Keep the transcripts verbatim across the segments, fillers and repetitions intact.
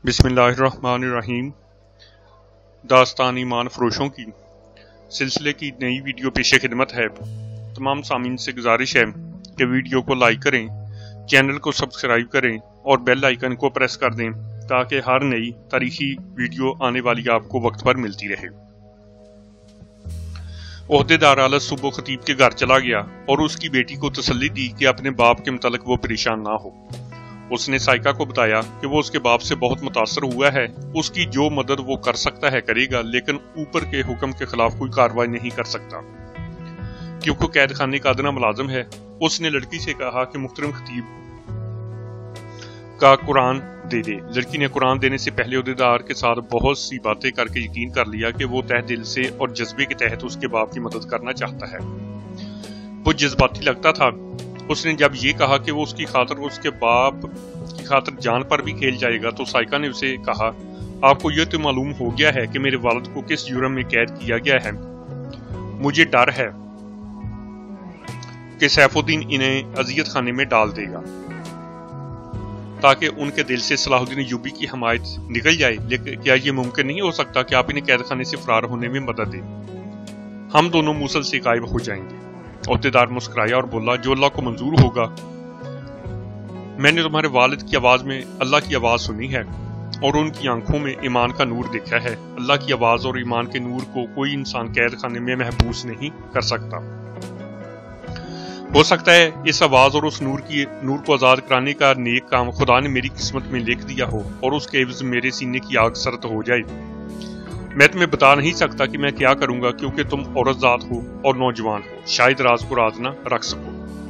बिस्मिल्लाहिर्रहमानिर्रहीम। दास्तान ईमान फरोशों की सिलसिले की नई वीडियो पेश खिदमत है। तमाम सामीन से गुजारिश है कि वीडियो को लाइक करें, चैनल को सब्सक्राइब करें और बेल आइकन को प्रेस कर दें ताकि हर नई तारीखी वीडियो आने वाली आपको वक्त पर मिलती रहे। ओहदेदार आला सुबह खतीब के घर चला गया और उसकी बेटी को तसल्ली दी कि अपने बाप के मुतालिक वो परेशान ना हो। उसने साइका को बताया कि वो उसके बाप से बहुत मुतासर हुआ है, उसकी जो मदद वो कर सकता है करेगा, लेकिन ऊपर के हुक्म के खिलाफ कोई कार्रवाई नहीं कर सकता क्योंकि कैद खाने का अदना मुलाजिम है। उसने लड़की से कहा कि मुहतरम खतीब का कुरान दे दे। लड़की ने कुरान देने से पहले ओहदेदार के साथ बहुत सी बातें करके यकीन कर लिया कि वो तह दिल से और जज्बे के तहत उसके बाप की मदद करना चाहता है। वो जज्बाती लगता था। उसने जब ये कहा कि वो उसकी खातर उसके बाप की खातर जान पर भी खेल जाएगा तो साइका ने उसे कहा, आपको यह तो मालूम हो गया है कि मेरे वालिद को किस जुर्म में कैद किया गया है। मुझे डर है कि सैफुद्दीन इन्हें अजियत खाने में डाल देगा ताकि उनके दिल से सलाहुद्दीन अय्यूबी की हमायत निकल जाए। लेकिन क्या यह मुमकिन नहीं हो सकता कि आप इन्हें कैद खाने से फरार होने में मदद दें? हम दोनों मूसल से गायब हो जाएंगे। ओहदेदार मुस्कुराया और बोला, जो अल्लाह को मंजूर होगा। मैंने तुम्हारे वालिद की आवाज में अल्लाह की आवाज सुनी है और उनकी आंखों में ईमान का नूर देखा है। अल्लाह की आवाज और ईमान के नूर को कोई इंसान कैद खाने में महबूस नहीं कर सकता। हो सकता है इस आवाज और उस नूर की नूर को आजाद कराने का नेक काम खुदा ने मेरी किस्मत में लिख दिया हो और उसके एवज मेरे सीने की आग सर्द हो जाए। मैं तुम्हें बता नहीं सकता कि मैं क्या करूंगा क्योंकि तुम औरत जात हो और नौजवान हो, शायद राज को राज ना रख सको।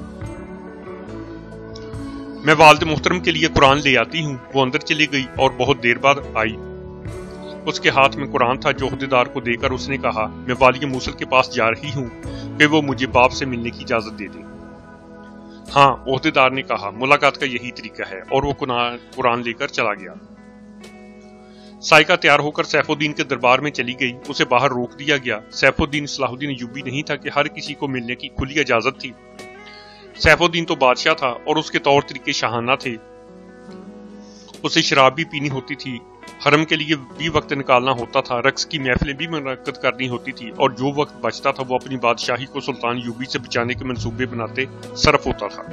मैं वालिद मुहतरम के लिए कुरान ले आती हूँ। वो अंदर चली गई और बहुत देर बाद आई। उसके हाथ में कुरान था जो ओहदेदार को देकर उसने कहा, मैं वाली मूसल के पास जा रही हूँ कि वो मुझे बाप से मिलने की इजाजत दे दे। हाँ, ओहदेदार ने कहा, मुलाकात का यही तरीका है, और वो कुरान लेकर चला गया। साइका तैयार होकर सैफुद्दीन के दरबार में चली गई। उसे बाहर रोक दिया गया। सैफुद्दीन सलाहुद्दीन अय्यूबी नहीं था कि हर किसी को मिलने की खुली इजाजत थी। सैफुद्दीन तो बादशाह था और उसके तौर तरीके शाहाना थे। उसे शराब भी पीनी होती थी, हरम के लिए भी वक्त निकालना होता था, रक्स की महफिलें भी मुनक्कद करनी होती थी और जो वक्त बचता था वो अपनी बादशाही को सुल्तान अय्यूबी से बचाने के मंसूबे बनाते सरफ होता था।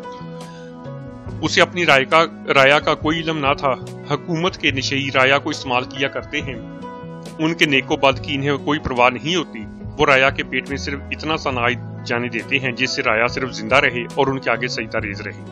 उसे अपनी राय का राया का कोई इल्म ना था। हुकूमत के नशई राया को इस्तेमाल किया करते हैं। उनके नेको बद की इन्हें कोई परवाह नहीं होती। वो राया के पेट में सिर्फ इतना सा अनाज जाने देते हैं जिससे राया सिर्फ जिंदा रहे और उनके आगे सजदा रेज रहे।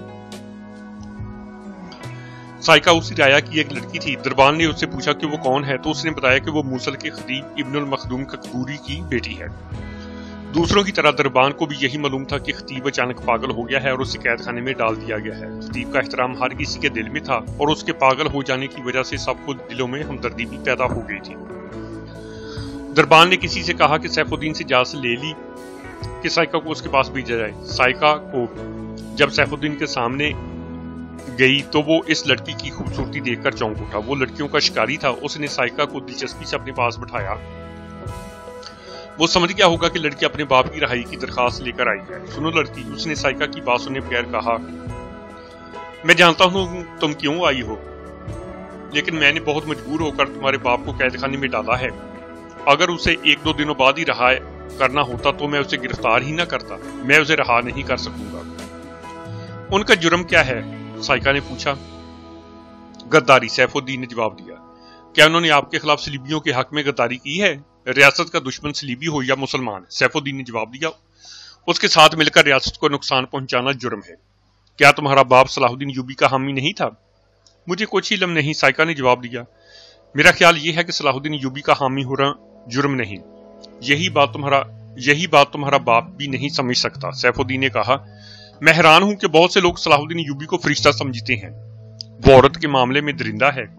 साइका उसी राया की एक लड़की थी। दरबार ने उससे पूछा कि वो कौन है तो उसने बताया कि वो मूसल के खतीब इब्नुल मखदूम ककबूरी की बेटी है। दूसरों की तरह दरबान को भी यही मालूम था कि खतीब अचानक पागल हो गया है और उसे कैद खाने में डाल दिया गया है। खतीब का एहतराम हर किसी के दिल में था और उसके पागल हो जाने की वजह से सबको दिलों में हमदर्दी भी पैदा हो गई थी। दरबान ने किसी से कहा कि सैफुद्दीन से इजाजत ले ली कि साइका को उसके पास भेजा जाए। साइका को जब सैफुद्दीन के सामने गई तो वो इस लड़की की खूबसूरती देखकर चौंक उठा। वो लड़कियों का शिकारी था। उसने साइका को दिलचस्पी से अपने पास बिठाया। वो समझ गया होगा कि लड़की अपने बाप की रहाई की दरखास्त लेकर आई है। सुनो लड़की, उसने साइका की बात सुने बगैर कहा, मैं जानता हूँ तुम क्यों आई हो, लेकिन मैंने बहुत मजबूर होकर तुम्हारे बाप को कैद खाने में डाला है। अगर उसे एक दो दिनों बाद ही रहा करना होता तो मैं उसे गिरफ्तार ही ना करता। मैं उसे रहा नहीं कर सकूंगा। उनका जुर्म क्या है? साइका ने पूछा। गद्दारी, सैफुद्दीन ने जवाब दिया। क्या उन्होंने आपके खिलाफ सलीबियों के हक में गद्दारी की है? रियासत का दुश्मन सलीबी हो या मुसलमान? सैफुद्दीन ने जवाब दिया। उसके साथ मिलकर रियासत को नुकसान पहुंचाना जुर्म है। क्या तुम्हारा बाप सलाहुद्दीन अय्यूबी का हामी नहीं था? मुझे कुछ इल्म नहीं, साइका ने जवाब दिया। मेरा ख्याल यह है कि सलाहुद्दीन अय्यूबी का हामी होना जुर्म नहीं। यही बात तुम्हारा यही बात तुम्हारा बाप भी नहीं समझ सकता। सैफुद्दीन ने कहा, मैं हैरान हूं कि बहुत से लोग सलाहुद्दीन अय्यूबी को फरिश्ता समझते हैं। वो औरत के मामले में दरिंदा है।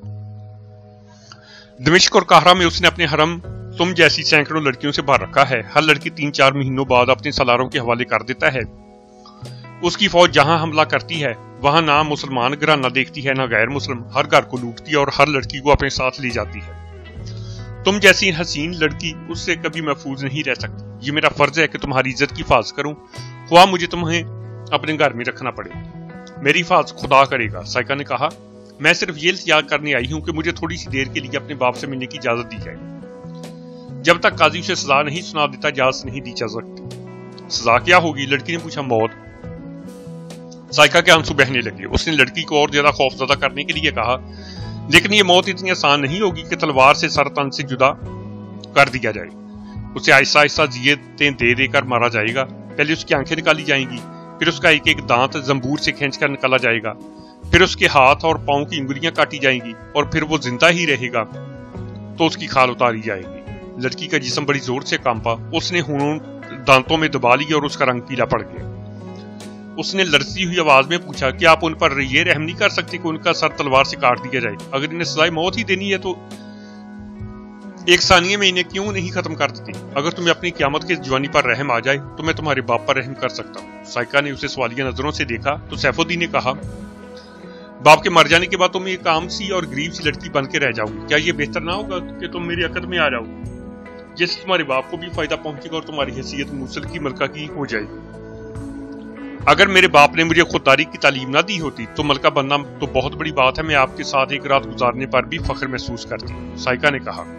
दमिश्क और काहरा में उसने अपने हरम तुम जैसी सैकड़ों लड़कियों से भर रखा है। हर लड़की तीन चार महीनों बाद अपने सलारों के हवाले कर देता है। उसकी फौज जहां हमला करती है वहां ना मुसलमान घराना देखती है ना गैर मुस्लिम। हर घर को लूटती है और हर लड़की को अपने साथ ले जाती है। तुम जैसी हसीन लड़की उससे कभी महफूज नहीं रह सकती। ये मेरा फर्ज है कि तुम्हारी इज्जत की हिफाजत करूं, ख्वाह मुझे तुम्हें अपने घर में रखना पड़े। मेरी हिफाजत खुदा करेगा। साइका ने कहा, میں صرف یہ التجا کرنے آئی ہوں کہ مجھے تھوڑی سی دیر کے لیے اپنے باپ سے ملنے کی اجازت دی جائے. جب تک قاضی اسے سزا نہیں سنا دیتا اجازت نہیں دی جا سکتی. سزا کیا ہوگی؟ لڑکی نے پوچھا. موت. سائقہ کے آنسو بہنے لگے. اس نے لڑکی کو اور زیادہ خوف زدہ کرنے کے لیے کہا لیکن یہ موت اتنی آسان نہیں ہوگی کہ تلوار سے سر تن سے جدا کر دیا جائے. اسے آہستہ آہستہ زیتیں دے دے کر مارا جائے گا. پہلے اس کی آنکھیں نکالی جائیں گی, پھر اس کا ایک ایک دانت زنبور سے کھینچ کر نکالا جائے گا, پھر اس کے ہاتھ اور پاؤں کی انگلیاں کاٹی جائیں گی اور پھر وہ زندہ ہی رہے گا تو اس کی کھال اتاری جائے گی. لڑکی کا جسم بڑی زور سے کانپا. اس نے ہونٹ دانتوں میں دبا لی اور اس کا رنگ پیلا پڑ گیا. اس نے لرزتی ہوئی آواز میں پوچھا کہ آپ ان پر یہ رحم نہیں کر سکتے کہ ان کا سر تلوار سے کاٹ دیا جائے؟ اگر انہیں سزائے موت ہی دینی ہے تو ایک ثانیے میں انہیں کیوں نہیں ختم کر دیتی؟ اگر تمہیں اپنی قیامت کے جوانی پر رحم آ جائے تو میں تمہارے باپ پر رحم کر سکتا ہوں. سائقہ نے اسے سوالیہ نظروں سے دیکھا تو سیف الدین نے کہا باپ کے مر جانے کے بعد تم ایک عام سی اور غریب سی لڑکی بن کے رہ جاؤ گی. کیا یہ بہتر نہ ہوگا کہ تم میری عقد میں آ جاؤ جس سے تمہارے باپ کو بھی فائدہ پہنچے گا اور تمہاری حیثیت موصل کی ملکہ کی ہو جائے گی؟ اگر میرے باپ نے مجھے خودداری کی تعلیم نہ دی ہوتی تو ملکہ بننا تو بہت بڑی بات ہے. میں آپ کے ساتھ ایک رات گزارنے پر بھی فخر محسوس کرتی ہوں. سائقہ نے کہا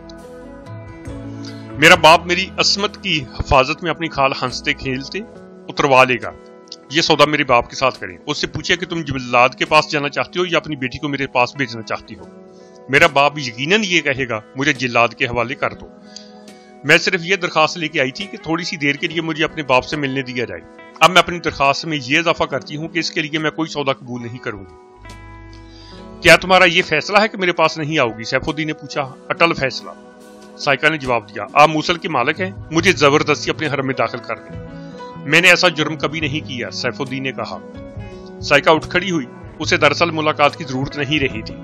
میرا باپ میری عصمت کی حفاظت میں اپنی کھال ہنستے کھیلتے اتروا لے گا. یہ سودا میرے باپ کے ساتھ کریں. اس سے پوچھے کہ تم جلاد کے پاس جانا چاہتی ہو یا اپنی بیٹی کو میرے پاس بھیجنا چاہتی ہو. میرا باپ یقیناً یہ کہے گا مجھے جلاد کے حوالے کر دو. میں صرف یہ درخواست لے کے آئی تھی کہ تھوڑی سی دیر کے لیے مجھے اپنے باپ سے ملنے دیا جائے. اب میں اپنی درخواست میں یہ اضافہ کرتی ہوں کہ اس کے لیے میں کوئی سودا قبول نہیں کروں گی. کیا تمہارا یہ فیصلہ ہے کہ میرے پاس نہیں آؤ گی؟ سیف الدین نے پوچھا. اٹل فیصلہ. سائقہ نے جواب دیا. آپ موصل کے مالک ہیں, مجھے زبردستی اپنے حرم میں داخل کر دیں. میں نے ایسا جرم کبھی نہیں کیا, سیف الدین نے کہا. سائقہ اٹھ کھڑی ہوئی. اسے دراصل ملاقات کی ضرورت نہیں رہی تھی.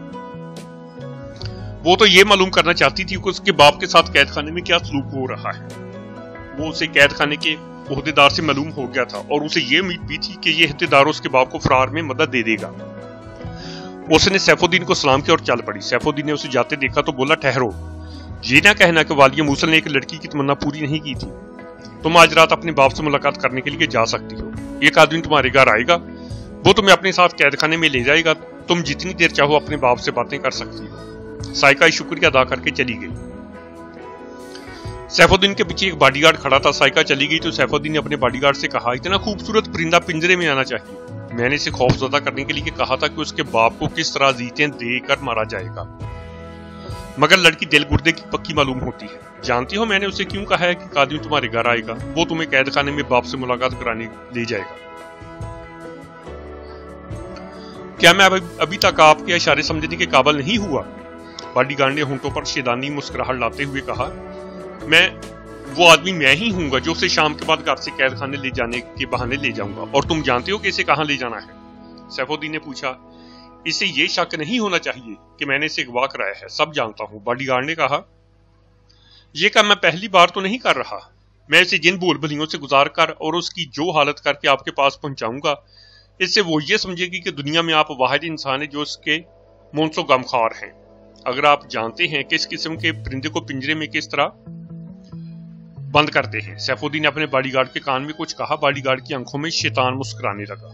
وہ تو یہ معلوم کرنا چاہتی تھی کہ اس کے باپ کے ساتھ قید خانے میں کیا سلوک ہو رہا ہے. وہ اسے قید خانے کے عہدیدار سے معلوم ہو گیا تھا اور اسے یہ امید بھی تھی کہ یہ عہدیدار اس کے باپ کو فرار میں مدد دے دے گا. اس نے سیف الدین کو سلام کیا اور چل پڑی. سیف الدین نے اسے جاتے دیکھا تو بولا ٹھہرو, یہ نہ کہنا کہ والیہ موصل نے ایک لڑکی کی تمنا پوری نہیں کی تھی. تم آج رات اپنے باپ سے ملاقات کرنے کے لیے جا سکتی ہو. ایک آدمی تمہارے گھر آئے گا, وہ تمہیں اپنے ساتھ قید خانے میں لے جائے گا. تم جتنی دیر چاہو اپنے باپ سے باتیں کر سکتی ہو. سائقہ شکریہ ادا کر کے چلی گئی. سیف الدین کے پیچھے ایک باڈی گارڈ کھڑا تھا. سائقہ چلی گئی تو سیف الدین نے اپنے باڈی گارڈ سے کہا اتنا خوبصورت پرندہ پنجرے میں آنا چاہیے. میں نے اسے خوف زدہ کرنے کے لیے کہا تھا کہ اس کے باپ کو کس طرح زیتیں دے کر مارا جائے گا, مگر لڑکی دل گردے کی پکی معلوم ہوتی ہے. جانتی ہو میں نے اسے کیوں کہا ہے کہ قادم تمہارے گھر آئے گا, وہ تمہیں قید خانے میں باپ سے ملاقات کرانے لے جائے گا. کیا میں ابھی تک آپ کے اشارے سمجھنے کے قابل نہیں ہوا؟ باڈی گارڈ نے ہونٹوں پر شیطانی مسکراہٹ لاتے ہوئے کہا. میں وہ آدمی میں ہی ہوں گا جو اسے شام کے بعد گھر سے قید خانے لے جانے کے بہانے لے جاؤں گا. اور تم جانتے ہو کہ اسے کہاں لے جانا ہے؟ سیف الدین نے پوچھا. اسے یہ شک نہیں ہونا چاہیے کہ میں نے اسے اغوا کرایا ہے, سب جانتا ہوں. باڈی گارڈ نے کہا. یہ کام میں پہلی بار تو نہیں کر رہا. میں اسے جن بول بھلیوں سے گزار کر اور اس کی جو حالت کر کے آپ کے پاس پہنچاؤں گا, اس سے وہ یہ سمجھے گی کہ دنیا میں آپ واحد انسان ہیں جو اس کے منصو غمخوار ہیں. اگر آپ جانتے ہیں کہ اس قسم کے پرندے کو پنجرے میں کس طرح بند کرتے ہیں. سیف الدین نے اپنے باڈی گارڈ کے کان میں کچھ کہا. باڈی گارڈ کی آنکھوں میں شیطان مسکرانے لگا.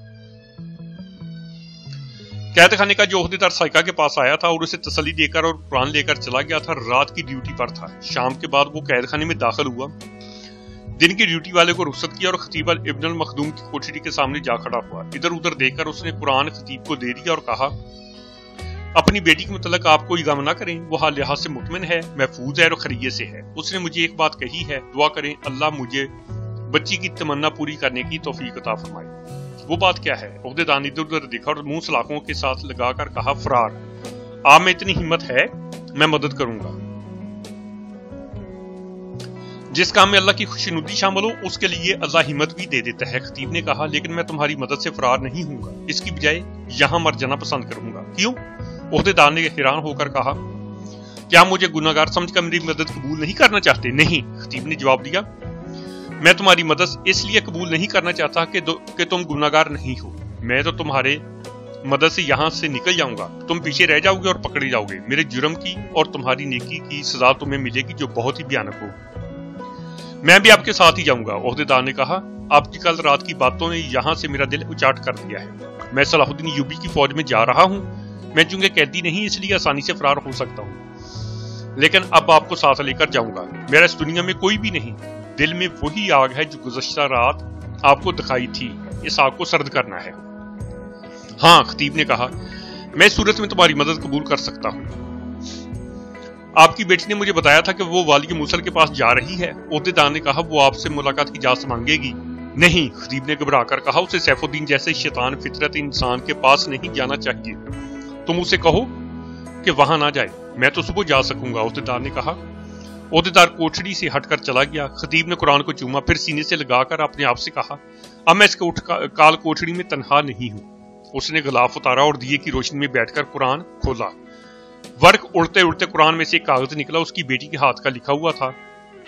قید خانے کا جو عہدیدار سائقہ کے پاس آیا تھا اور اسے تسلی دے کر اور قرآن لے کر چلا گیا تھا, رات کی ڈیوٹی پر تھا. شام کے بعد وہ قید خانے میں داخل ہوا. دن کی ڈیوٹی والے کو رخصت کیا اور خطیب ابن المخدوم کی کوٹری کے سامنے جا کھڑا ہوا. ادھر ادھر دیکھ کر اس نے قرآن خطیب کو دے دیا اور کہا اپنی بیٹی کے متعلق آپ کوئی غم نہ کریں, وہ حال لحاظ سے مطمئن ہے, محفوظ ہے اور خیریت سے ہے. اس نے مجھے ایک بات کہی ہے, دعا کریں اللہ مجھے بچی کی تمنا پوری کرنے کی توفیق عطا فرمائے. وہ بات کیا ہے؟ عہدیدار نے ادھر ادھر دیکھا اور منہ سلاخوں کے ساتھ لگا کر کہا فرار. آپ میں اتنی ہمت ہے, میں مدد کروں گا. جس کام میں اللہ کی خوشنودی شامل ہو اس کے لیے اللہ ہمت بھی دے دیتا ہے. خطیب نے کہا لیکن میں تمہاری مدد سے فرار نہیں ہوں گا, اس کی بجائے یہاں مر جانا پسند کروں گا. کیوں؟ عہدیدار نے حیران ہو کر کہا. کیا مجھے گناہگار سمجھ کر میری مدد قبول نہیں کرنا چاہتے؟ نہیں, خطیب نے جواب دیا. میں تمہاری مدد اس لیے قبول نہیں کرنا چاہتا کہ, کہ تم گناہگار نہیں ہو. میں تو تمہارے مدد سے یہاں سے نکل جاؤں گا, تم پیچھے رہ جاؤ گے اور پکڑے جاؤ گے. میرے جرم کی اور تمہاری نیکی کی سزا تمہیں ملے گی جو بہت ہی بھیانک ہو. میں بھی آپ کے ساتھ ہی جاؤں گا. عہدیدار نے کہا آپ کی کل رات کی باتوں نے یہاں سے میرا دل اچاٹ کر دیا ہے. میں صلاح الدین ایوبی کی فوج میں جا رہا ہوں. میں چونکہ قیدی نہیں اس لیے آسانی سے فرار ہو سکتا ہوں، لیکن اب آپ کو ساتھ لے کر جاؤں گا۔ میرا اس دنیا میں کوئی بھی نہیں، دل میں وہی آگ ہے جو گزشتہ رات آپ کو دکھائی تھی، اس آگ کو سرد کرنا ہے۔ ہاں، خطیب نے کہا، میں اس صورت میں تمہاری مدد قبول کر سکتا ہوں۔ آپ کی بیٹی نے مجھے بتایا تھا کہ وہ والی موصل کے پاس جا رہی ہے۔ عہدیدار نے کہا، وہ آپ سے ملاقات کی اجازت مانگے گی؟ نہیں، خطیب نے گھبرا کر کہا، اسے سیف الدین جیسے شیطان فطرت انسان کے پاس نہیں جانا چاہیے۔ تم اسے کہو کہ وہاں نہ جائے، میں تو صبح جا سکوں گا، عہدیدار نے کہا۔ عہدیدار کوٹھڑی سے ہٹ کر چلا گیا۔ خطیب نے قرآن کو چوما، پھر سینے سے لگا کر اپنے آپ سے کہا، اب میں اس کے اٹھ کال کوٹھڑی میں تنہا نہیں ہوں۔ اس نے غلاف اتارا اور دیے کی روشنی میں بیٹھ کر قرآن کھولا۔ ورق اڑتے اڑتے قرآن میں سے ایک کاغذ نکلا، اس کی بیٹی کے ہاتھ کا لکھا ہوا تھا،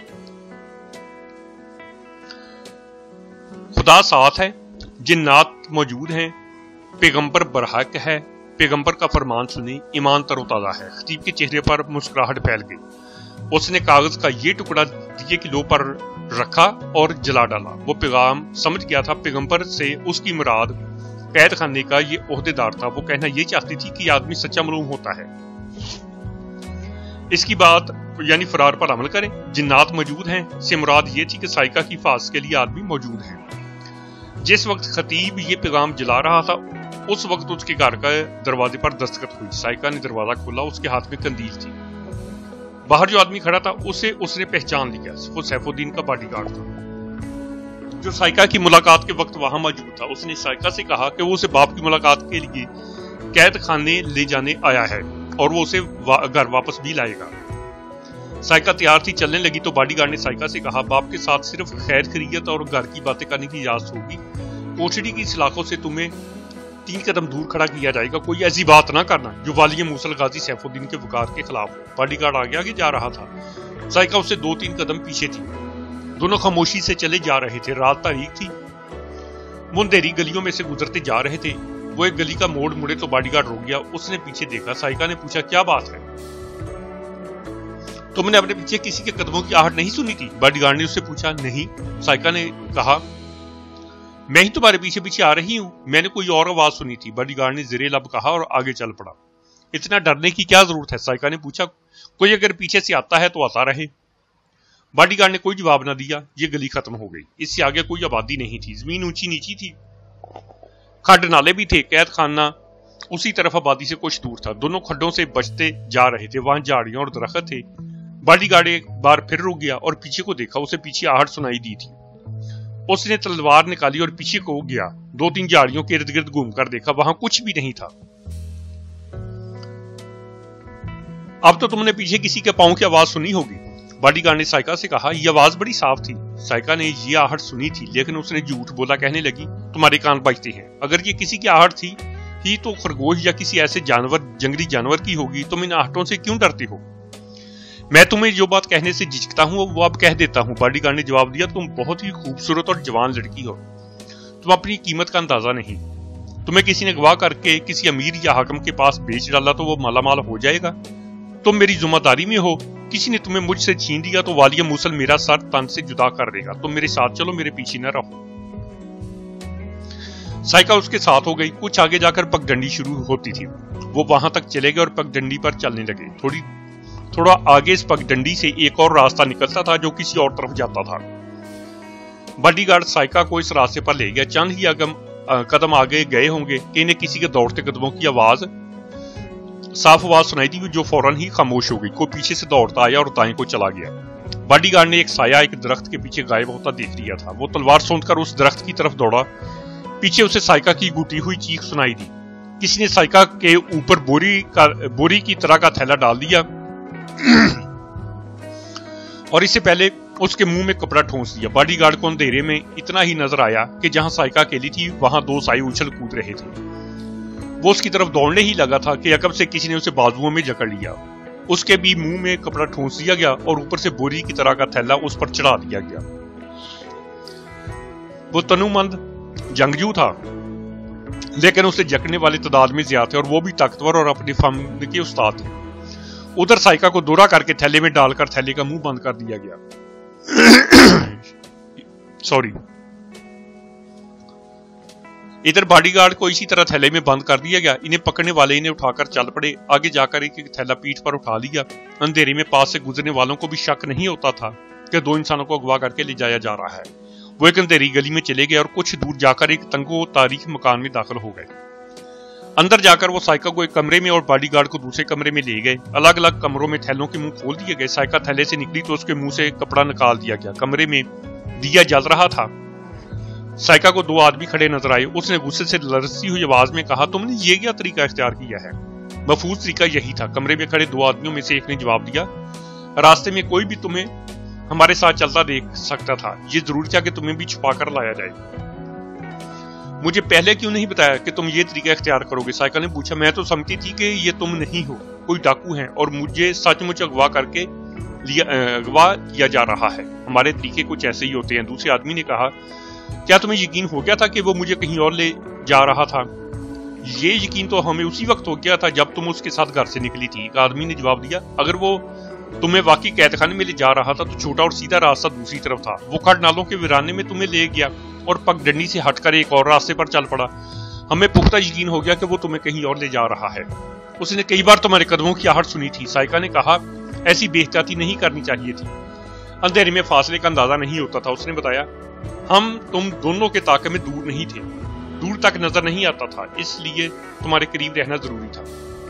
خدا ساتھ ہے، جنات موجود ہیں، پیغمبر برحق ہے، پیغمبر کا فرمان سنیں، ایمان تر و تازہ ہے۔ خطیب کے چہرے پر مسکراہٹ پھیل گئی۔ اس نے کاغذ کا یہ ٹکڑا دیے کی لو پر رکھا اور جلا ڈالا۔ وہ پیغام سمجھ گیا تھا، پیغمبر سے اس کی مراد قید خانے کا یہ عہدیدار تھا۔ وہ کہنا یہ چاہتی تھی کہ یہ آدمی سچا معلوم ہوتا ہے، اس کی بات یعنی فرار پر عمل کریں۔ جنات موجود ہیں سے مراد یہ تھی کہ سائقہ کی حفاظت کے لیے آدمی موجود ہیں۔ جس وقت خطیب یہ پیغام جلا رہا تھا اس وقت اس کے گھر کا دروازے پر دستخط ہوئی۔ سائقہ نے دروازہ کھولا، اس کے ہاتھ میں قندیل تھی۔ باہر جو آدمی کھڑا تھا اسے اس نے پہچان لیا، وہ سیف الدین کا باڈی گارڈ تھا جو سائقہ کی ملاقات کے وقت وہاں موجود تھا۔ اس نے سائقہ سے کہا کہ وہ اسے باپ کی ملاقات کے لیے قید خانے لے جانے آیا ہے اور وہ اسے گھر واپس بھی لائے گا۔ سائقہ تیار تھی، چلنے لگی تو باڈی گارڈ نے سائقہ سے کہا، باپ کے ساتھ صرف خیر خیریت اور گھر کی باتیں کرنے کی اجازت ہوگی، کوٹھڑی کی سلاخوں سے تمہیں تین قدم دور کھڑا کیا جائے گا، کوئی ایسی بات نہ کرنا جو والی موصل غازی سیف الدین کے وقار کے خلاف ہو۔ باڈی گارڈ آگے آگے جا رہا تھا، سائقہ اس سے دو تین قدم پیچھے تھی۔ دونوں خاموشی سے چلے جا رہے تھے۔ رات تاریک تھی، مندھیری گلیوں میں سے گزرتے جا رہے تھے۔ وہ ایک گلی کا موڑ مڑے تو باڈی گارڈ رک گیا، اس نے پیچھے دیکھا۔ سائقہ نے پوچھا، کیا بات ہے؟ تم نے اپنے پیچھے کسی کے قدموں کی آہٹ نہیں سنی تھی؟ باڈی گارڈ نے اس سے پوچھا۔ نہیں، سائقہ نے کہا، میں ہی تمہارے پیچھے پیچھے آ رہی ہوں، میں نے کوئی اور آواز سنی تھی۔ باڈی گارڈ نے زیر لب کہا اور آگے چل پڑا۔ اتنا ڈرنے کی کیا ضرورت ہے؟ سائقہ نے پوچھا، کوئی اگر پیچھے سے آتا ہے تو آتا رہے۔ باڈی گارڈ نے کوئی جواب نہ دیا۔ یہ گلی ختم ہو گئی، اس سے آگے کوئی آبادی نہیں تھی، زمین اونچی نیچی تھی، کھڈ نالے بھی تھے۔ قید خانہ اسی طرف آبادی سے کچھ دور تھا۔ دونوں کھڈوں سے بچتے جا رہے تھے، وہاں جھاڑیاں اور درخت تھے۔ باڈی گارڈ ایک بار پھر رک گیا اور پیچھے کو دیکھا، اسے پیچھے آہٹ سنائی دی تھی۔ اس نے تلوار نکالی اور پیچھے کو گیا، دو تین جھاڑیوں کے ارد گرد گھوم کر دیکھا، وہاں کچھ بھی نہیں تھا۔ اب تو تم نے پیچھے کسی کے پاؤں کی آواز سنی ہوگی، باڈی گارڈ نے سائقہ سے کہا۔ یہ آواز بڑی صاف تھی۔ سائقہ نے یہ آہٹ سنی تھی، لیکن اس نے جھوٹ بولا، کہنے لگی، تمہارے کان بجتے ہیں، اگر یہ کسی کی آہٹ تھی ہی تو خرگوش یا کسی ایسے جانور جنگلی جانور کی ہوگی، تم ان آہٹوں سے کیوں ڈرتے ہو؟ میں تمہیں جو بات کہنے سے جھجکتا ہوں وہ اب کہہ دیتا ہوں، باڈی گارڈ نے جواب دیا۔ تم بہت ہی خوبصورت اور جوان لڑکی ہو، تم اپنی قیمت کا اندازہ نہیں۔ تمہیں کسی نے گواہ کر کے کسی امیر یا حاکم کے پاس بیچ ڈالا تو وہ مالا مال ہو جائے گا۔ تم میری ذمہ داری میں ہو، کسی نے تمہیں مجھ سے چھین دیا تو والی موصل میرا سر تن سے جدا کر دے گا۔ تم میرے ساتھ چلو، میرے پیچھے نہ رہو۔ سائقہ اس کے ساتھ ہو گئی۔ کچھ آگے جا کر پگڈنڈی شروع ہوتی تھی، وہ وہاں تک چلے گئے اور پگڈنڈی پر چلنے لگے۔ تھوڑی تھوڑا آگے اس پگڈنڈی سے ایک اور راستہ نکلتا تھا جو کسی اور طرف جاتا تھا۔ باڈی گارڈ سائقہ کو اس راستے پر لے گیا۔ چند ہی اگم قدم آگے گئے ہوں گے کہ انہیں کسی کے دوڑتے قدموں کی آواز صاف آواز سنائی دی جو فوراً ہی خاموش ہو گئی۔ کوئی پیچھے سے دوڑتا آیا اور دائیں کو چلا گیا۔ باڈی گارڈ نے ایک سایہ ایک درخت کے پیچھے غائب ہوتا دیکھ لیا تھا۔ وہ تلوار سونت کر اس درخت کی طرف دوڑا۔ پیچھے اسے سائقہ کی گھٹی ہوئی چیخ سنائی دی۔ کسی نے سائقہ کے اوپر بوری کا بوری کی طرح کا تھیلا ڈال دیا اور اس سے پہلے اس کے منہ میں کپڑا ٹھونس دیا۔ باڈی گارڈ کو اندھیرے میں اتنا ہی نظر آیا کہ جہاں سائقہ اکیلی تھی وہاں دو سائے اچھل کود رہے تھے۔ وہ اس کی طرف دوڑنے ہی لگا تھا کہ عقب سے کسی نے اسے بازوؤں میں جکڑ لیا۔ اس کے بھی منہ میں کپڑا ٹھونس دیا گیا اور اوپر سے بوری کی طرح کا تھیلا اس پر چڑھا دیا گیا۔ وہ تنو مند جنگجو تھا، لیکن اسے جکڑنے والے تعداد میں زیادہ تھے اور وہ بھی طاقتور اور اپنے فن کے استاد تھے۔ ادھر سائقہ کو دورہ کر کے تھیلے میں ڈال کر تھیلے کا منہ بند کر دیا گیا۔ سوری इधर बॉडीगार्ड को इसी तरह थैले में बंद कर दिया गया। इन्हें पकड़ने वाले इन्हें उठाकर चल पड़े। आगे जाकर एक थैला पीठ पर उठा लिया। अंधेरे में पास से गुजरने वालों को भी शक नहीं होता था कि दो इंसानों को अगवा करके ले जाया जा रहा है। वो एक अंधेरी गली में चले गए और कुछ दूर जाकर एक तंगो तारीख मकान में दाखिल हो गए। अंदर जाकर वो साइका को एक कमरे में और बॉडीगार्ड को दूसरे कमरे में ले गए। अलग अलग कमरों में थैलों के मुंह खोल दिए गए। साइका थैले से निकली तो उसके मुंह से कपड़ा निकाल दिया गया। कमरे में दिया जल रहा था। साइका को दो आदमी खड़े नजर आए। उसने गुस्से से लरसती हुई आवाज में कहा, तुमने ये क्या तरीका इख्तियार किया है? महफूज तरीका यही था। कमरे में खड़े दो आदमियों में से एक ने जवाब दिया, रास्ते में कोई भी तुम्हें हमारे साथ चलता देख सकता था। ये जरूरी था कि तुम्हें भी छुपा कर लाया जाए। मुझे पहले क्यों नहीं बताया कि तुम ये तरीका इख्तियार करोगे? साइका ने पूछा। मैं तो समझती थी कि ये तुम नहीं हो, कोई डाकू हैं और मुझे सचमुच अगवा करके लिया अगवा किया जा रहा है। हमारे तरीके कुछ ऐसे ही होते हैं। दूसरे आदमी ने कहा, क्या तुम्हें यकीन हो गया था कि वो मुझे कहीं और ले जा रहा था? ये यकीन तो हमें उसी वक्त हो गया था जब तुम उसके साथ घर से निकली थी। एक आदमी ने जवाब दिया, अगर वो तुम्हें वाकई कैदखाने में ले जा रहा था तो छोटा और सीधा रास्ता दूसरी तरफ था। वो खड़ नालों के वीराने में तुम्हें ले गया और पगडंडी से हटकर एक और रास्ते पर चल पड़ा। हमें पुख्ता यकीन हो गया कि वो तुम्हें कहीं और ले जा रहा है। उसने कई बार तुम्हारे कदमों की आहट सुनी थी। साइका ने कहा, ऐसी बेहतियाती नहीं करनी चाहिए थी। अंधेरे में फासले का अंदाजा नहीं होता था। उसने बताया, हम तुम दोनों के ताक़े में दूर नहीं थे, दूर तक नजर नहीं आता था, इसलिए तुम्हारे करीब रहना जरूरी था।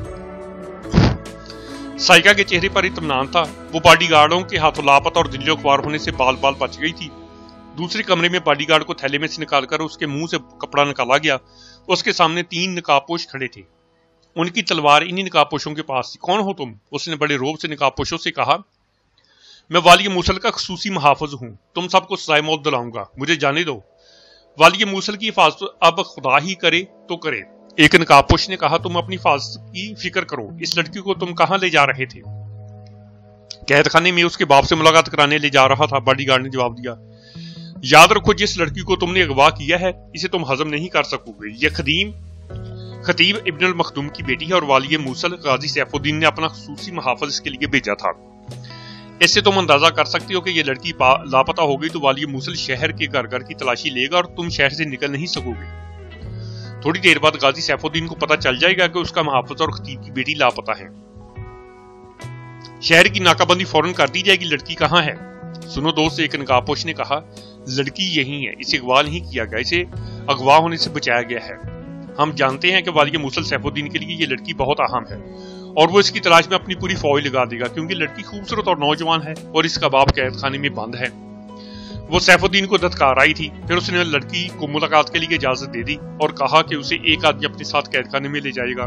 साइका के चेहरे पर इत्मीनान था। वो बॉडीगार्डों के हाथों लापता और दिल्ली अखबार होने से बाल बाल बच गई थी। दूसरे कमरे में बॉडीगार्ड को थैले में से निकालकर उसके मुंह से कपड़ा निकाला गया। उसके सामने तीन नकाबपोश खड़े थे। उनकी तलवार इन्हीं नकाबपोशों के पास थी। कौन हो तुम? उसने बड़े रोब से नकाबपोशों से कहा, मैं वाली मूसल का खसूसी मुहाफिज हूं। तुम सबको सजाए मौत दिलाऊंगा, मुझे जाने दो। वाली मूसल की हिफाजत अब खुदा ही करे तो करे। एक नकाबपोश ने कहा, तुम अपनी हिफाजत की फिक्र करो। इस लड़की को तुम कहां ले जा रहे थे? कैदखाने में उसके बाप से मुलाकात कराने ले जा रहा था, बॉडीगार्ड ने जवाब दिया। याद रखो, जिस लड़की को तुमने अगवा किया है इसे तुम हजम नहीं कर सकोगे। यह खदीम खतीब इब्नुल मखदूम की बेटी है और वाली मूसल गाजी सैफुद्दीन ने अपना खसूसी मुहाफिज इसके लिए भेजा था। इससे तुम अंदाजा कर सकते हो कि ये लड़की लापता हो गई तो वाली मूसल शहर के घर घर की तलाशी लेगा और तुम शहर से निकल नहीं सकोगे। थोड़ी देर बाद गाजी सैफुद्दीन को पता चल जाएगा कि उसका मुहाफिज और खतीब की बेटी लापता है। शहर की नाकाबंदी फौरन कर दी जाएगी। लड़की कहाँ है? सुनो दोस्त, एक नकाबपोश ने कहा, लड़की यही है। इसे अगवा नहीं किया गया, इसे अगवा होने से बचाया गया है। हम जानते हैं कि वाली मूसल सैफुद्दीन के लिए ये लड़की बहुत अहम है और वो इसकी तलाश में अपनी पूरी फौज लगा देगा, क्योंकि लड़की खूबसूरत और नौजवान है और इसका बाप कैदखाने में बंद है। वो सैफुद्दीन को धत्कार आई थी। फिर उसने लड़की को मुलाकात के लिए इजाजत दे दी और कहा कि उसे एक आदमी अपने साथ कैदखाने में ले जाएगा।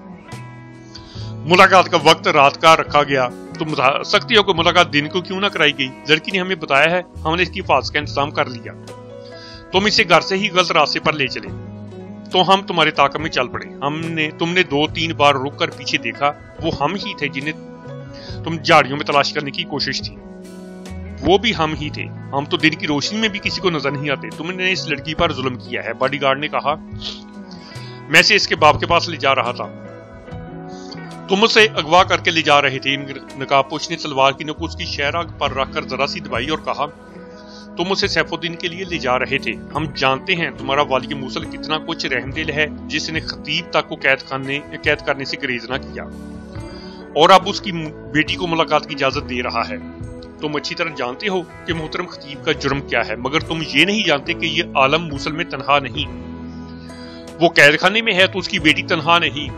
मुलाकात का वक्त रात का रखा गया। तुम बता सकती हो कि मुलाकात दिन को क्यों ना कराई गई? लड़की ने हमें बताया है, हमने इसकी हिफाजत का इंतजाम कर लिया। तुम इसे घर से ही गलत रास्ते पर ले चले तो हम तुम्हारे ताक़ब में चल पड़े। हमने तुमने दो तीन बार रुक कर पीछे देखा। वो हम ही थे जिन्हें तुम झाड़ियों में तलाश करने की कोशिश थी। वो भी हम ही थे। हम तो दिन की रोशनी में भी किसी को नजर नहीं आते। तुमने इस लड़की पर जुल्म किया है। बॉडीगार्ड ने कहा, मैं इसे इसके बाप के पास ले जा रहा था। तुम उसे अगवा करके ले जा रहे थे। नकाबपोश ने तलवार की नोक उसकी शहराग पर रखकर जरा सी दबाई और कहा, तुम उसे सैफुद्दीन के लिए ले जा रहे थे। हम जानते हैं तुम्हारा वाली मूसल कितना कुछ रहमदिल है, जिसने खतीब तक को कैद खाने कैद करने से गुरेज न किया और अब उसकी बेटी को मुलाकात की इजाजत दे रहा है। तुम अच्छी तरह जानते हो कि मोहतरम खतीब का जुर्म क्या है, मगर तुम ये नहीं जानते कि ये आलम मूसल में तनहा नहीं। वो कैदखाने में है तो उसकी बेटी तनहा नहीं।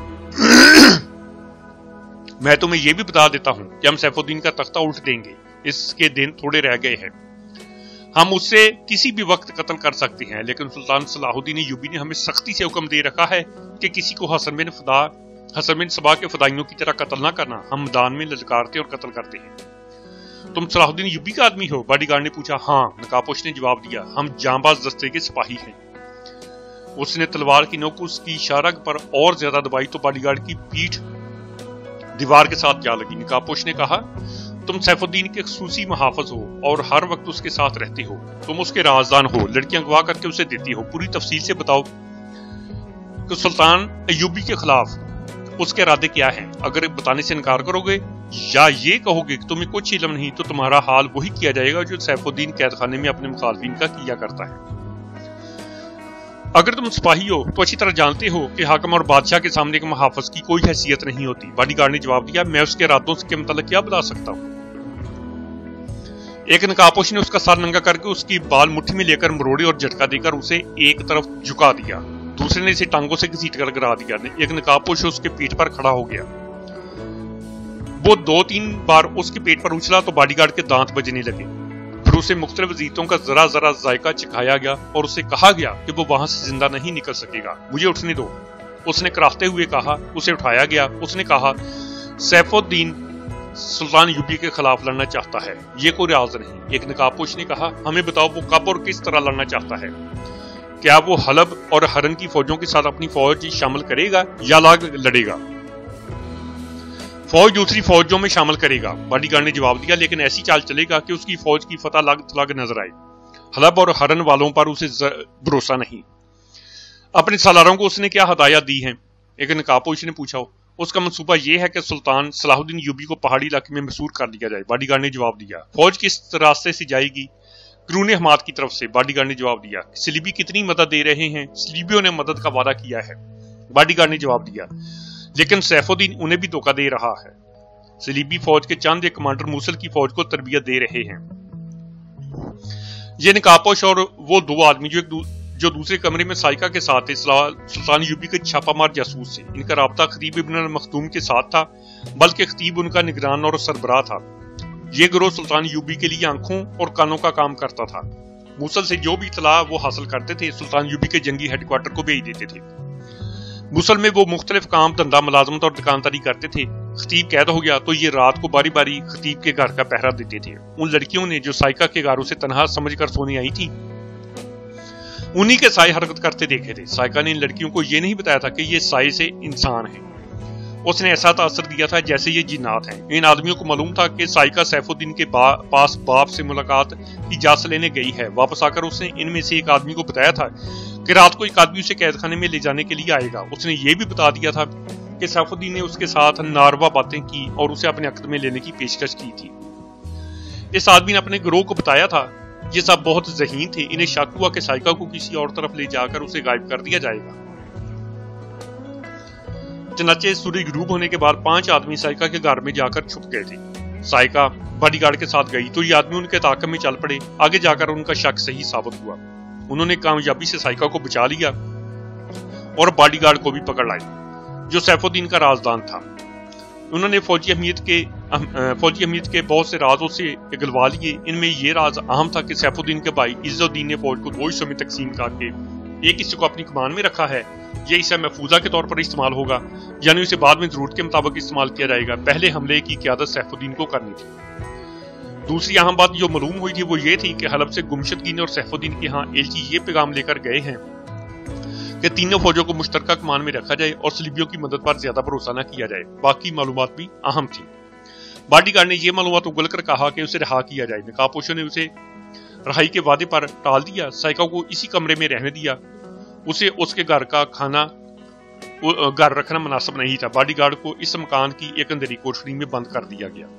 मैं तुम्हें यह भी बता देता हूं कि हम सैफुद्दीन का तख्ता उल्ट देंगे। इसके दिन थोड़े रह गए हैं। हम उससे किसी भी वक्त कत्ल कर सकते हैं, लेकिन सुल्तान सलाहुद्दीन अय्यूबी ने हमें सख्ती से हुक्म दे रखा है कि किसी को हसन बिन फदा हसन बिन सबा के फदाइयों की तरह कत्ल ना करना। हम मैदान में ललकारते और कत्ल करते हैं। तुम सलाहुद्दीन अय्यूबी का आदमी हो? बॉडीगार्ड ने पूछा। हाँ, नकाबपोश ने जवाब दिया, हम जांबाज दस्ते के सिपाही हैं। उसने तलवार की नोक उसकी शारग पर और ज्यादा दबाई तो बॉडीगार्ड की पीठ दीवार के साथ जा लगी। नकाबपोश ने कहा, तुम सैफुद्दीन के खसूसी मुहाफिज हो और हर वक्त उसके साथ रहते हो। तुम उसके राजदान हो, लड़कियां अगवा करके उसे देती हो। पूरी तफसील से बताओ कि सुल्तान अय्यूबी के खिलाफ उसके इरादे क्या हैं। अगर बताने से इनकार करोगे या ये कहोगे कि तुम्हें कुछ इल्म नहीं, तो तुम्हारा हाल वही किया जाएगा जो सैफुद्दीन कैदखाने में अपने मुखालफिन का किया करता है। اگر تم سپاہی ہو تو اچھی طرح جانتے ہو کہ حاکم اور بادشاہ کے سامنے ایک محافظ کی کوئی حیثیت نہیں ہوتی۔ باڈی گارڈ نے جواب دیا، میں اس کے ارادوں کے متعلق کیا بتا سکتا ہوں؟ ایک نقابپوش نے اس کا سر ننگا کر کے اس کی بال مٹھی میں لے کر مروڑے اور جھٹکا دے کر اسے ایک طرف جھکا دیا، دوسرے نے اسے ٹانگوں سے گھسیٹ کر گرا دیا۔ ایک نقابپوش اس کے پیٹ پر کھڑا ہو گیا، وہ دو تین بار اس کے پیٹ پر اچھلا تو باڈی گارڈ کے دانت بجنے لگے، پھر اسے مختلف وزیتوں کا ذرا ذرا ذائقہ چکھایا گیا اور اسے کہا گیا کہ وہ وہاں سے زندہ نہیں نکل سکے گا، مجھے اٹھنے دو۔ اس نے کراہتے ہوئے کہا، اسے اٹھایا گیا۔ اس نے کہا، سیف الدین سلطان یوبی کے خلاف لڑنا چاہتا ہے، یہ کوئی راز نہیں۔ ایک نقابپوش نے کہا، ہمیں بتاؤ وہ کب اور کس طرح لڑنا چاہتا ہے؟ کیا وہ حلب اور ہرن کی فوجوں کے ساتھ اپنی فوج شامل کرے گا یا الگ لڑے گا؟ فوج دوسری فوجوں میں شامل کرے گا، باڈی گارڈ نے جواب دیا، لیکن ایسی چال چلے گا کہ اس کی فوج کی فتح لگ تلگ نظر آئے۔ حلب اور ہرن والوں پر اسے بھروسہ نہیں۔ اپنے سالاروں کو اس نے کیا ہدایات دی ہیں؟ ایک نقابپوش نے پوچھا۔ اس کا منصوبہ یہ ہے کہ سلطان صلاح الدین یوبی کو پہاڑی علاقے میں محصور کر لیا جائے، باڈی گارڈ نے جواب دیا۔ فوج کس راستے سے جائے گی؟ قرون حماد کی طرف سے، باڈی گارڈ نے جواب دیا۔ سلیبی کتنی مدد دے رہے ہیں؟ سلیبیوں نے مدد کا وعدہ کیا ہے، باڈی گارڈ نے جواب دیا، لیکن سیف الدین انہیں بھی دھوکہ دے رہا ہے۔ سلیبی فوج کے چند ایک کمانڈر موصل کی فوج کو تربیت دے رہے ہیں۔ یہ نقابپوش اور وہ دو آدمی جو ایک دو جو دوسرے کمرے میں سائقہ کے ساتھ تھے سلطان یوبی کے چھاپا مار جاسوس تھے۔ ان کا رابطہ خطیب ابن المخدوم کے ساتھ تھا، بلکہ خطیب ان کا نگران اور سربراہ تھا۔ یہ گروہ سلطان یوبی کے لیے آنکھوں اور کانوں کا کام کرتا تھا۔ موصل سے جو بھی اطلاع وہ حاصل کرتے تھے سلطان یوبی کے جنگی ہیڈ کوارٹر کو بھیج دیتے تھے۔ موصل میں وہ مختلف کام دھندا، ملازمت اور دکانداری کرتے تھے۔ خطیب قید ہو گیا تو یہ رات کو باری باری خطیب کے گھر کا پہرا دیتے تھے۔ ان لڑکیوں نے جو سائقہ کے گھروں سے تنہا سمجھ کر سونے آئی تھی، انہی کے سائے حرکت کرتے دیکھے تھے۔ سائقہ نے ان لڑکیوں کو یہ نہیں بتایا تھا کہ یہ سائے سے انسان ہیں، اس نے ایسا تاثر دیا تھا جیسے یہ جنات ہیں۔ ان آدمیوں کو معلوم تھا کہ سائقہ سیف الدین کے پاس باپ سے ملاقات کی اجازت لینے گئی ہے۔ واپس آ کر اس نے ان میں سے ایک آدمی کو بتایا تھا کہ رات کو ایک آدمی اسے قید خانے میں لے جانے کے لیے آئے گا۔ اس نے یہ بھی بتا دیا تھا کہ سیف الدین نے اس کے ساتھ ناروا باتیں کی اور اسے اپنے عقد میں لینے کی پیشکش کی تھی۔ اس آدمی نے اپنے گروہ کو بتایا تھا، یہ سب بہت ذہین تھے، انہیں شک ہوا کہ سائقہ کو کسی اور طرف لے جا کر اسے غائب کر دیا جائے گا۔ چنانچہ سورج غروب ہونے کے بعد پانچ آدمی سائقہ کے گھر میں جا کر چھپ گئے تھے۔ سائقہ باڈی گارڈ کے ساتھ گئی تو یہ آدمی ان کے تعاقب میں چل پڑے۔ آگے جا کر ان کا شک صحیح ثابت ہوا، انہوں نے کامیابی سے سائقہ کو بچا لیا اور باڈی گارڈ کو بھی پکڑ لائے جو سیف الدین کا رازدان تھا۔ انہوں نے فوجی اہمیت کے فوجی اہمیت کے بہت سے رازوں سے اگلوا لیے۔ ان میں یہ راز اہم تھا کہ سیف الدین کے بھائی عز الدین نے فوج کو دو حصوں میں تقسیم کر کے ایک حصے کو اپنی کمان میں رکھا ہے، یہ حصہ محفوظہ کے طور پر استعمال ہوگا، یعنی اسے بعد میں ضرورت کے مطابق استعمال کیا جائے گا۔ پہلے حملے کی قیادت سیف الدین کو کرنی تھی۔ دوسری اہم بات جو معلوم ہوئی تھی وہ یہ تھی کہ حلب سے گمشدگی اور سیف الدین کے ہاں ایلچی یہ پیغام لے کر گئے ہیں کہ تینوں فوجوں کو مشترکہ کمان میں رکھا جائے اور صلیبیوں کی مدد پر زیادہ بھروسہ نہ کیا جائے۔ باقی معلومات بھی اہم تھی۔ باڈی گارڈ نے یہ معلومات اگل کر کہا کہ اسے رہا کیا جائے۔ نقابپوشوں نے اسے رہائی کے وعدے پر ٹال دیا، سائقہ کو اسی کمرے میں رہنے دیا، اسے اس کے گھر کا کھانا گھر رکھنا مناسب نہیں تھا۔ باڈی گارڈ کو اس مکان کی ایک اندھیری کوٹھری میں بند کر دیا گیا۔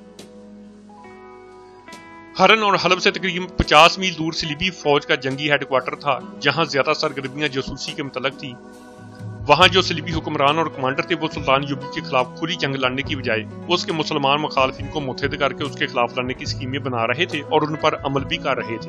ہرن اور حلب سے تقریباً پچاس میل دور صلیبی فوج کا جنگی ہیڈ کوارٹر تھا، جہاں زیادہ سرگرمیاں جاسوسی کے متعلق تھیں۔ وہاں جو صلیبی حکمران اور کمانڈر تھے وہ سلطان یوبی کے خلاف کھلی جنگ لڑنے کی بجائے اس کے مسلمان مخالفین کو متحد کر کے اس کے خلاف لڑنے کی اسکیمیں بنا رہے تھے اور ان پر عمل بھی کر رہے تھے۔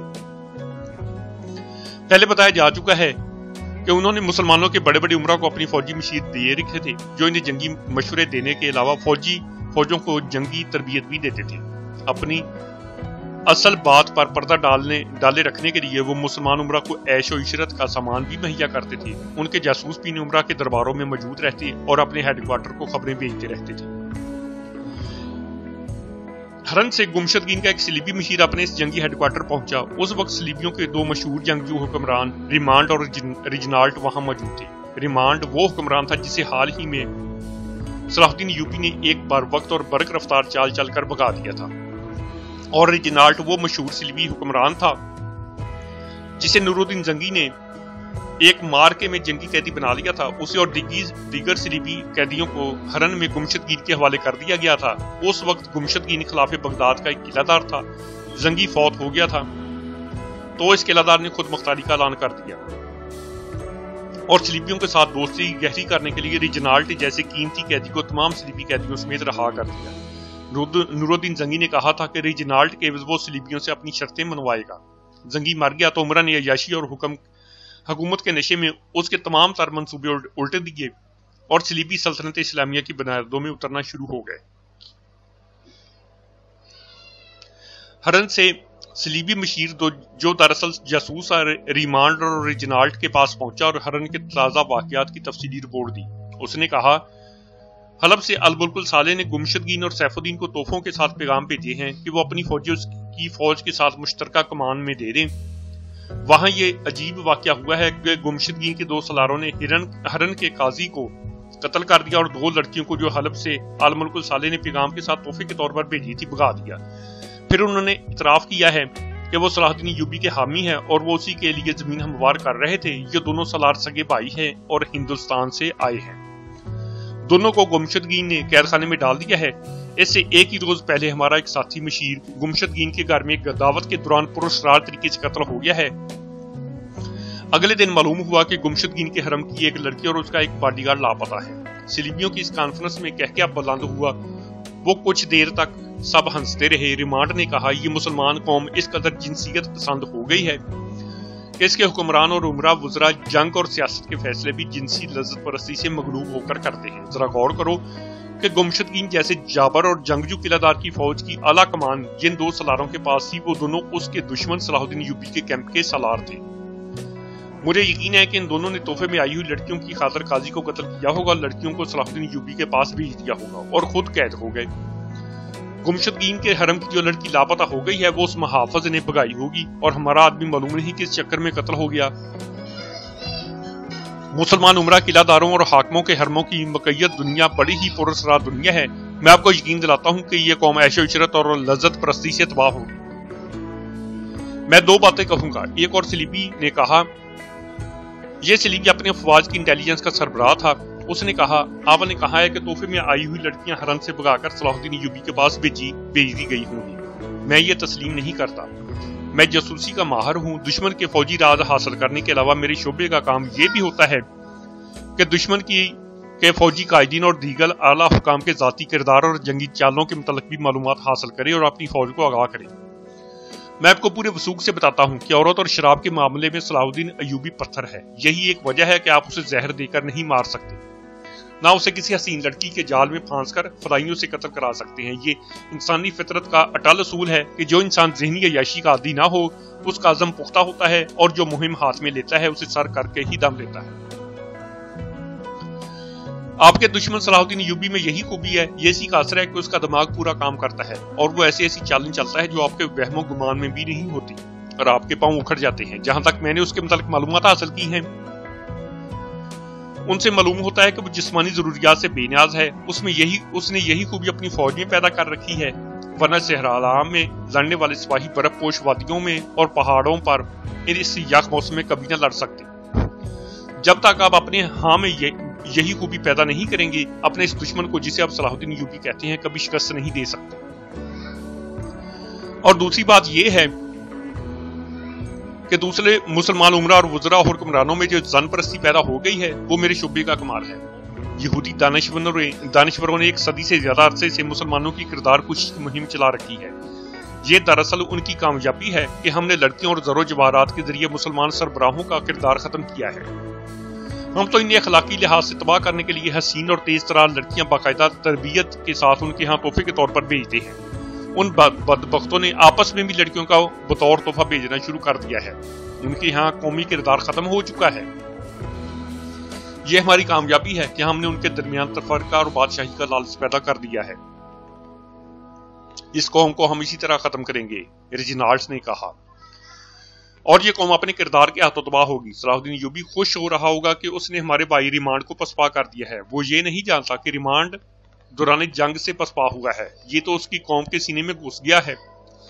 پہلے بتایا جا چکا ہے کہ انہوں نے مسلمانوں کے بڑے بڑے عمرہ کو اپنی فوجی مشیر دے رکھے تھے، جو انہیں جنگی مشورے دینے کے علاوہ فوجی فوجوں کو جنگی تربیت بھی دیتے تھے۔ اپنی اصل بات پر پردہ ڈالنے ڈالے رکھنے کے لیے وہ مسلمان عمرہ کو عیش و عشرت کا سامان بھی مہیا کرتے تھے۔ ان کے جاسوس بھی عمرہ کے درباروں میں موجود رہتے اور اپنے ہیڈ کوارٹر کو خبریں بھیجتے رہتے تھے۔ ہرن سے گمشدگین کا ایک صلیبی مشیر اپنے اس جنگی ہیڈ کوارٹر پہنچا۔ اس وقت صلیبیوں کے دو مشہور جنگجو حکمران ریمانڈ اور ریجنالٹ وہاں موجود تھے۔ ریمانڈ وہ حکمران تھا جسے حال ہی میں صلاح الدین یوبی نے ایک بار وقت اور برق رفتار چال چل کر بھگا دیا تھا، اور ریجنالٹ وہ مشہور صلیبی حکمران تھا جسے نور الدین زنگی نے ایک مارکے میں جنگی قیدی بنا لیا تھا۔ اسے اور دیگر صلیبی قیدیوں کو ہرن میں گمشدگین کے حوالے کر دیا گیا تھا۔ اس وقت گمشدگین خلاف بغداد کا ایک قلعہ دار تھا۔ زنگی فوت ہو گیا تھا تو اس قلعہ دار نے خود مختاری کا اعلان کر دیا۔ اور سلیبیوں کے ساتھ دوستی گہری کرنے کے لیے ریجنالٹ جیسے قیمتی قیدی کو تمام سلیبی قیدیوں سمیت رہا کر دیا۔ نور الدین زنگی نے کہا تھا کہ ریجنالٹ کے عوض وہ سلیبیوں سے اپنی شرطیں منوائے گا۔ زنگی مر گیا تو عمرہ نے عیاشی اور حکم حکومت کے نشے میں اس کے تمام تر منصوبے الٹے دیے اور سلیبی سلطنت اسلامیہ کی بنیادوں میں اترنا شروع ہو گئے۔ ہرن سے سلیبی مشیر جو دراصل جاسوس ریمانڈ اور ریجنالٹ کے پاس پہنچا اور ہرن کے تازہ واقعات کی تفصیلی رپورٹ دی۔ اس نے کہا، حلب سے البلک صالح نے گمشدگین اور سیف الدین کو تحفوں کے ساتھ پیغام بھیجے ہیں کہ وہ اپنی فوجیوں کی فوج کے ساتھ مشترکہ کمان میں دے دیں۔ وہاں یہ عجیب واقعہ ہوا ہے کہ گمشدگین کے دو سالاروں نے ہرن ہرن کے قاضی کو قتل کر دیا اور دو لڑکیوں کو جو حلب سے الملک صالح نے پیغام کے ساتھ تحفے کے طور پر بھیجی تھی بھگا دیا۔ پھر انہوں نے اعتراف کیا ہے کہ وہ صلاح الدین ایوبی کے حامی ہیں اور وہ اسی کے لیے زمین ہموار کر رہے تھے۔ یہ دونوں سالار سگے بھائی ہیں اور ہندوستان سے آئے ہیں۔ دونوں کو گمشدگین نے قید خانے میں ڈال دیا ہے۔ اس سے ایک ہی روز پہلے ہمارا ایک ساتھی مشیر گمشدگین کے گھر میں ایک دعوت کے دوران پراسرار طریقے سے قتل ہو گیا ہے۔ اگلے دن معلوم ہوا کہ گمشدگین کے حرم کی ایک لڑکی اور اس کا ایک باڈی گارڈ لاپتہ ہے۔ سلیبیوں کی اس کانفرنس میں کہہ کیا بلند ہوا، وہ کچھ دیر تک سب ہنستے رہے۔ ریمانڈ نے کہا، یہ مسلمان قوم اس قدر جنسیت پسند ہو گئی ہے کہ اس کے حکمران اور عمرہ وزراء جنگ اور سیاست کے فیصلے بھی جنسی لذت پرستی سے مغلوب ہو کر کرتے ہیں۔ ذرا غور کرو کہ گمشدگین جیسے جابر اور جنگجو قلعہ دار کی فوج کی اعلیٰ کمان جن دو سالاروں کے پاس تھی، وہ دونوں اس کے دشمن صلاح الدین ایوبی کے کیمپ کے سالار تھے۔ مجھے یقین ہے کہ ان دونوں نے تحفے میں آئی ہوئی لڑکیوں کی خاطر قاضی کو قتل کیا ہوگا، لڑکیوں کو صلاح الدین ایوبی کے پاس بھیج دیا ہوگا اور خود قید ہو گئے۔ گمشدگین کے حرم کی جو لڑکی لاپتہ ہو گئی ہے وہ اس محافظ نے بھگائی ہوگی اور ہمارا آدمی معلوم نہیں کس چکر میں قتل ہو گیا۔ مسلمان عمرہ قلعہ داروں اور حاکموں کے حرموں کی مقیت دنیا بڑی ہی پراسرار دنیا ہے۔ میں آپ کو یقین دلاتا ہوں کہ یہ قوم عیش و عشرت اور لذت پرستی سے تباہ ہوگی۔ میں دو باتیں کہوں گا۔ ایک اور سلیبی نے کہا، یہ سلیبی اپنے افواج کی انٹیلیجنس کا سربراہ تھا۔ اس نے کہا، آپ نے کہا ہے کہ تحفے میں آئی ہوئی لڑکیاں حرم سے بھگا کر صلاح الدین ایوبی کے پاس بھیجی بھیج دی گئی ہوں گی۔ میں یہ تسلیم نہیں کرتا۔ میں جاسوسی کا ماہر ہوں۔ دشمن کے فوجی راز حاصل کرنے کے علاوہ میرے شعبے کا کام یہ بھی ہوتا ہے کہ دشمن کی کے فوجی قائدین اور دیگر اعلیٰ حکام کے ذاتی کردار اور جنگی چالوں کے متعلق بھی معلومات حاصل کرے اور اپنی فوج کو آگاہ کرے۔ میں آپ کو پورے وثوق سے بتاتا ہوں کہ عورت اور شراب کے معاملے میں صلاح الدین ایوبی پتھر ہے۔ یہی ایک وجہ ہے کہ آپ اسے زہر دے کر نہیں مار سکتے، نہ اسے کسی حسین لڑکی کے جال میں پھانس کر فدائیوں سے قتل کرا سکتے ہیں۔ یہ انسانی فطرت کا اٹل اصول ہے کہ جو انسان ذہنی عیاشی کا عادی نہ ہو اس کا عزم پختہ ہوتا ہے اور جو مہم ہاتھ میں لیتا ہے اسے سر کر کے ہی دم لیتا ہے۔ آپ کے دشمن صلاح الدین ایوبی میں یہی خوبی ہے، یہ اسی کا اثر ہے کہ اس کا دماغ پورا کام کرتا ہے اور وہ ایسی ایسی چالیں چلتا ہے جو آپ کے وہم و گمان میں بھی نہیں ہوتی اور آپ کے پاؤں اکھڑ جاتے ہیں۔ جہاں تک میں نے اس کے متعلق معلومات حاصل کی ہیں، ان سے معلوم ہوتا ہے کہ وہ جسمانی ضروریات سے بے نیاز ہے۔ اس میں یہی اس نے یہی خوبی اپنی فوج میں پیدا کر رکھی ہے، ورنہ صحرا میں لڑنے والے سپاہی برف پوش وادیوں میں اور پہاڑوں پر اس یخ موسم میں کبھی نہ لڑ سکتے۔ جب تک آپ اپنے ہاں میں یہی خوبی پیدا نہیں کریں گے، اپنے اس دشمن کو جسے آپ صلاح الدین ایوبی کہتے ہیں کبھی شکست نہیں دے سکتے۔ اور دوسری بات یہ ہے کہ دوسرے مسلمان عمرہ اور وزراء اور حکمرانوں میں جو زن پرستی پیدا ہو گئی ہے وہ میرے شعبے کا کمال ہے۔ یہودی دانشوروں نے ایک صدی سے زیادہ عرصے سے مسلمانوں کی کردار کشی کی مہم چلا رکھی ہے۔ یہ دراصل ان کی کامیابی ہے کہ ہم نے لڑکیوں اور زر و جواہرات کے ذریعے مسلمان سربراہوں کا کردار ختم کیا ہے۔ ہم تو انہیں اخلاقی لحاظ سے تباہ کرنے کے لیے حسین اور تیز ترار لڑکیاں باقاعدہ تربیت کے ساتھ ان کے ہاں تحفے کے طور پر بھیجتے ہیں۔ ان بدبختوں نے آپس میں بھی لڑکیوں کا بطور تحفہ بھیجنا شروع کر دیا ہے۔ ان کے ہاں قومی کردار ختم ہو چکا ہے۔ یہ ہماری کامیابی ہے کہ ہم نے ان کے درمیان تفرقہ اور بادشاہی کا لالچ پیدا کر دیا ہے۔ اس قوم کو ہم اسی طرح ختم کریں گے، ریجنالڈس نے کہا، اور یہ قوم اپنے کردار کے ہاتھوں تباہ ہوگی۔ صلاح الدین ایوبی خوش ہو رہا ہوگا کہ اس نے ہمارے بھائی ریمانڈ کو پسپا کر دیا ہے۔ وہ یہ نہیں جانتا کہ ریمانڈ دوران جنگ سے پسپا ہوا ہے، یہ تو اس کی قوم کے سینے میں گھس گیا ہے۔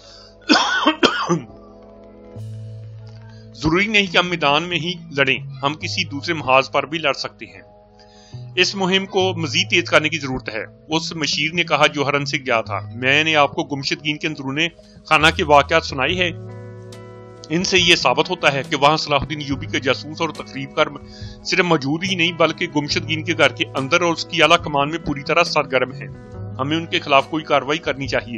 ضروری نہیں کہ ہم میدان میں ہی لڑیں، ہم کسی دوسرے محاذ پر بھی لڑ سکتے ہیں۔ اس مہم کو مزید تیز کرنے کی ضرورت ہے، اس مشیر نے کہا جو ہرن سے گیا تھا۔ میں نے آپ کو گمشدگین کے اندرون خانہ کے واقعات سنائی ہے ان سے یہ ثابت ہوتا ہے کہ وہاں صلاح الدین ایوبی کے جاسوس اور تخریب کار صرف موجود ہی نہیں بلکہ گمشدگین کے گھر کے اندر اور اس کی اعلیٰ کمان میں پوری طرح سرگرم ہیں۔ ہمیں ان کے خلاف کوئی کارروائی کرنی چاہیے۔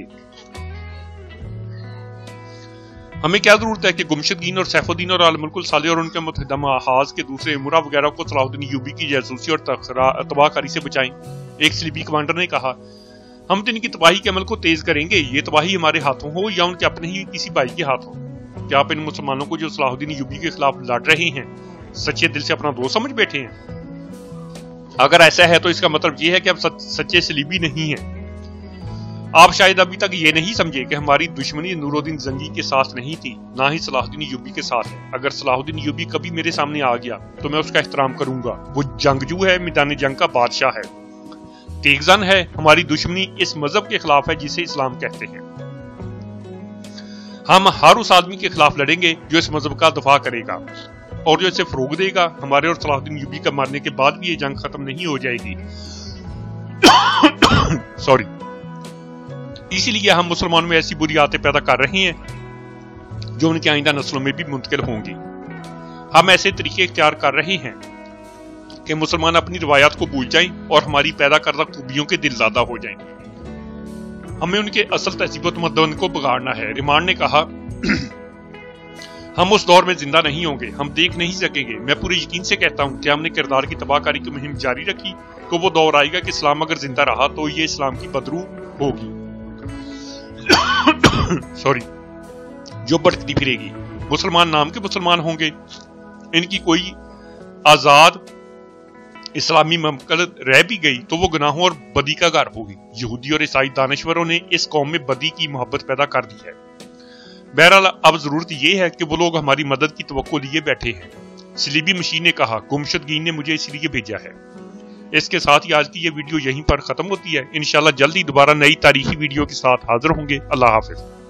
ہمیں کیا ضرورت ہے کہ گمشدگین اور سیف الدین اور آل ملک الصالح اور ان کے متحدہ محاذ کے دوسرے امراء وغیرہ کو صلاح الدین ایوبی کی جاسوسی اور تباہ کاری سے بچائیں۔ ایک صلیبی کمانڈر نے کہا، ہم تو ان کی تباہی کے عمل کو تیز کریں گے، یہ تباہی ہمارے ہاتھوں ہو یا ان کے اپنے ہی کسی بھائی کے ہاتھوں۔ کیا آپ ان مسلمانوں کو جو صلاح الدین ایوبی کے خلاف لڑ رہے ہیں سچے دل سے اپنا دوست سمجھ بیٹھے ہیں؟ اگر ایسا ہے تو اس کا مطلب یہ ہے کہ آپ سچے صلیبی نہیں ہیں۔ آپ شاید ابھی تک یہ نہیں سمجھے کہ ہماری دشمنی نور الدین زنگی کے ساتھ نہیں تھی، نہ ہی صلاح الدین ایوبی کے ساتھ ہے۔ اگر صلاح الدین ایوبی کبھی میرے سامنے آ گیا تو میں اس کا احترام کروں گا۔ وہ جنگجو ہے، میدان جنگ کا بادشاہ ہے، تیغزن ہے۔ ہماری دشمنی اس مذہب کے خلاف ہے جسے اسلام کہتے ہیں۔ ہم ہر اس آدمی کے خلاف لڑیں گے جو اس مذہب کا دفاع کرے گا اور جو اسے فروغ دے گا۔ ہمارے اور صلاح الدین ایوبی کا مرنے کے بعد بھی یہ جنگ ختم نہیں ہو جائے گی۔ سوری اسی لیے ہم مسلمانوں میں ایسی بری عادتیں پیدا کر رہے ہیں جو ان کی آئندہ نسلوں میں بھی منتقل ہوں گی۔ ہم ایسے طریقے اختیار کر رہے ہیں کہ مسلمان اپنی روایات کو بھول جائیں اور ہماری پیدا کردہ خوبیوں کے دل زدہ ہو جائیں۔ ہمیں ان کے اصل تہذیب و تمدن کو بگاڑنا ہے۔ ریمان نے کہا، ہم اس دور میں زندہ نہیں ہوں گے، ہم دیکھ نہیں سکیں گے۔ میں پورے یقین سے کہتا ہوں کہ ہم نے کردار کی تباہ کاری کی مہم جاری رکھی تو وہ دور آئے گا کہ اسلام اگر زندہ رہا تو یہ اسلام کی بدرو ہوگی، سوری جو بھٹکتی پھرے گی۔ مسلمان نام کے مسلمان ہوں گے، ان کی کوئی آزاد اسلامی مملکت رہ بھی گئی تو وہ گناہوں اور بدی کا گھر ہوگی۔ یہودی اور عیسائی دانشوروں نے اس قوم میں بدی کی محبت پیدا کر دی ہے۔ بہرحال اب ضرورت یہ ہے کہ وہ لوگ ہماری مدد کی توقع لیے بیٹھے ہیں۔ صلیبی مشین نے کہا، گمشدگین نے مجھے اس لیے بھیجا ہے۔ اس کے ساتھ ہی آج کی یہ ویڈیو یہیں پر ختم ہوتی ہے۔ انشاءاللہ جلدی دوبارہ نئی تاریخی ویڈیو کے ساتھ حاضر ہوں گے۔ اللہ حافظ۔